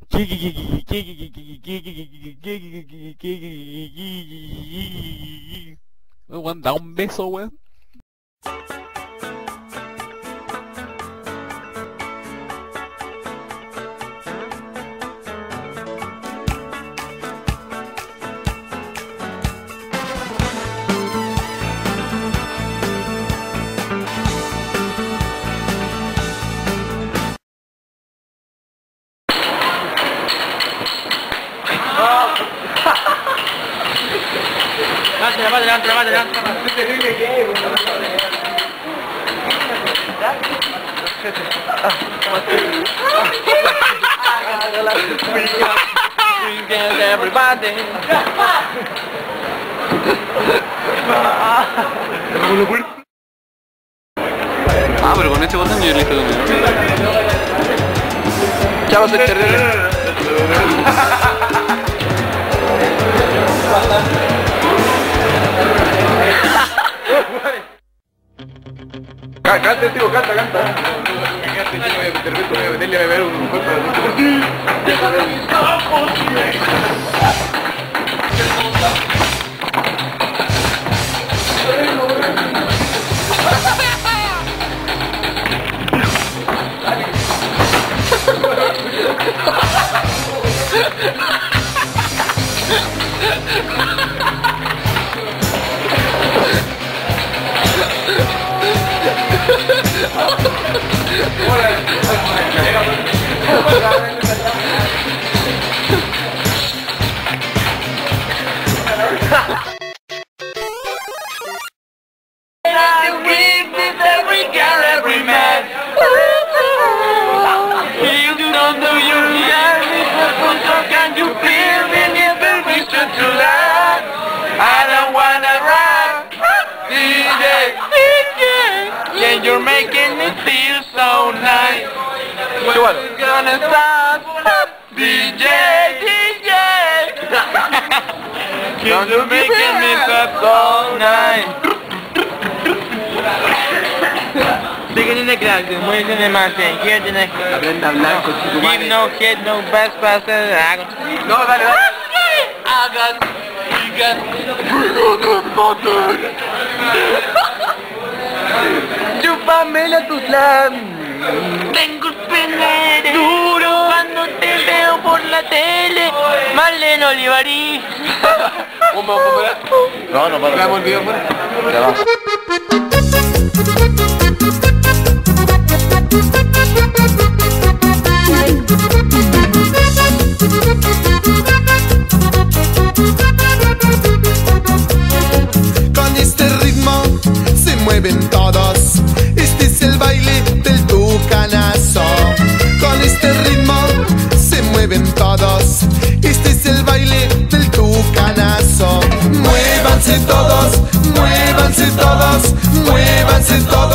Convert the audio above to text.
Weón, da un beso, weón. Levante. Everybody. Ah, pero con este botón yo elijo de nuevo. Chao, soy Tercero. Canta, tío, canta. Voy a meterle a beber un cuerpo You're making me feel so nice. When's gonna start? DJ. You're making me feel so nice. Beginning the class, moving the mountain, here the next. Aprenda a hablar con tu madre. Give no head, no best passer. No, dale. Chúpamela tus labios. Tengo el pene duro cuando te veo por la tele. Marlene Olivarí. No, para. ¿Grabamos el video fuera? Grabamos. Con este ritmo se mueven todos. Este es el baile del tucanazo. Con este ritmo se mueven todos. Este es el baile del tucanazo. Muévanse todos, muévanse todos, muévanse todos.